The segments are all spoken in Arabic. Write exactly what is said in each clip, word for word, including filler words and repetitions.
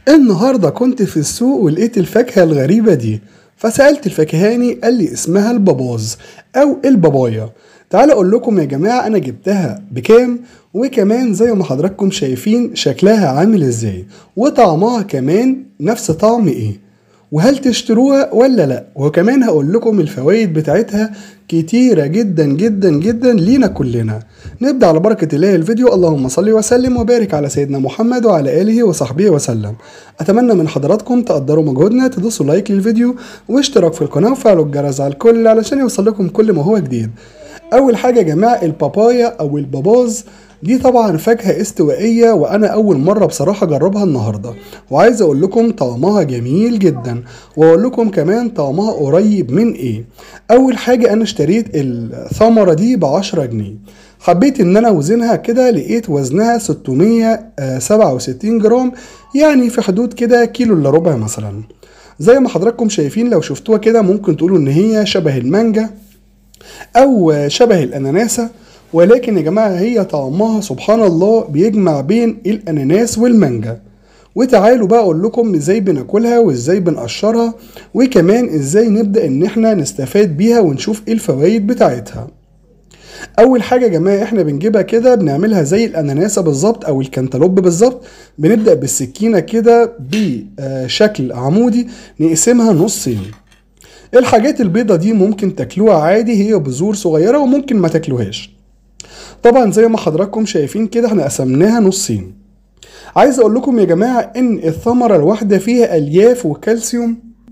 النهاردة كنت في السوق ولقيت الفاكهة الغريبة دي، فسألت الفاكهاني قال لي اسمها الباباز أو البابايا. تعالوا أقول لكم يا جماعة أنا جبتها بكام، وكمان زي ما حضراتكم شايفين شكلها عامل ازاي، وطعمها كمان نفس طعم ايه، وهل تشتروها ولا لا، وكمان هقول لكم الفوائد بتاعتها كتيرة جدا جدا جدا لينا كلنا. نبدأ على بركة الله الفيديو. اللهم صل وسلم وبارك على سيدنا محمد وعلى آله وصحبه وسلم. أتمنى من حضراتكم تقدروا مجهودنا، تدوسوا لايك للفيديو واشتراك في القناة وفعلوا الجرس على الكل علشان يوصل لكم كل ما هو جديد. أول حاجة يا جماعة البابايا أو الباباز دي طبعا فاكهة استوائية، وانا اول مرة بصراحة اجربها النهاردة، وعايز اقول لكم طعمها جميل جدا، واقول لكم كمان طعمها قريب من ايه. اول حاجة انا اشتريت الثمرة دي بعشرة جنيه، حبيت ان انا اوزنها كده، لقيت وزنها ستمية سبعة وستين جرام، يعني في حدود كده كيلو الا ربع مثلا. زي ما حضراتكم شايفين لو شفتوها كده ممكن تقولوا ان هي شبه المانجا او شبه الاناناسة، ولكن يا جماعة هي طعمها سبحان الله بيجمع بين الاناناس والمانجا. وتعالوا بقى اقول لكم ازاي بناكلها وازاي بنقشرها، وكمان ازاي نبدأ ان احنا نستفاد بيها ونشوف ايه الفوائد بتاعتها. اول حاجة يا جماعة احنا بنجيبها كده بنعملها زي الاناناسة بالظبط او الكنتالوب بالظبط، بنبدأ بالسكينة كده بشكل عمودي نقسمها نصين. الحاجات البيضة دي ممكن تاكلوها عادي، هي بذور صغيرة، وممكن ما تاكلوهاش. طبعا زي ما حضراتكم شايفين كده احنا قسمناها نصين. عايز اقول لكم يا جماعة ان الثمرة الواحدة فيها الياف وكالسيوم،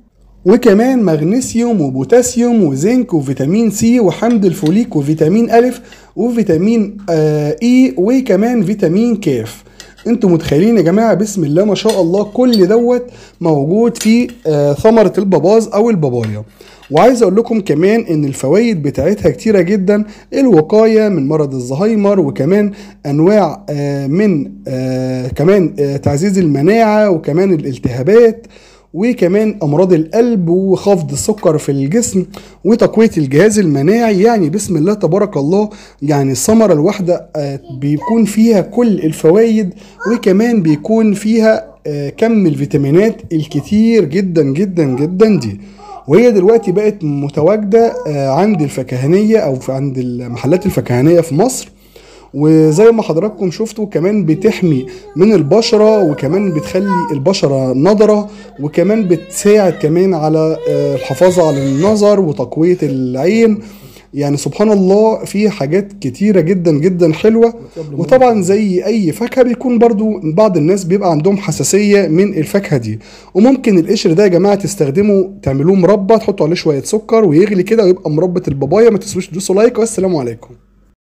وكمان مغنيسيوم وبوتاسيوم وزنك وفيتامين سي وحمض الفوليك وفيتامين الف وفيتامين آه اي وكمان فيتامين كاف. انتوا متخيلين يا جماعة بسم الله ما شاء الله كل دوت موجود في آه ثمرة الباباز او البابايا. وعايز اقول لكم كمان ان الفوائد بتاعتها كتيرة جدا، الوقاية من مرض الزهايمر، وكمان انواع آه من آه كمان آه تعزيز المناعة، وكمان الالتهابات، وكمان امراض القلب، وخفض السكر في الجسم، وتقوية الجهاز المناعي. يعني بسم الله تبارك الله، يعني الثمرة الواحدة بيكون فيها كل الفوائد، وكمان بيكون فيها كم الفيتامينات الكتير جدا جدا جدا دي. وهي دلوقتي بقت متواجدة عند الفكهانية او عند المحلات الفكهانية في مصر. وزي ما حضراتكم شفتوا كمان بتحمي من البشرة، وكمان بتخلي البشرة نضرة، وكمان بتساعد كمان على الحفاظ على النظر وتقوية العين. يعني سبحان الله في حاجات كتيرة جدا جدا حلوة. وطبعا زي اي فاكهة بيكون برضو بعض الناس بيبقى عندهم حساسية من الفاكهة دي، وممكن القشر ده يا جماعة تستخدموا تعملوه مربى، تحطوا عليه شوية سكر ويغلي كده ويبقى مربى البابايا. ما تنسوش تدوسوا لايك، والسلام عليكم.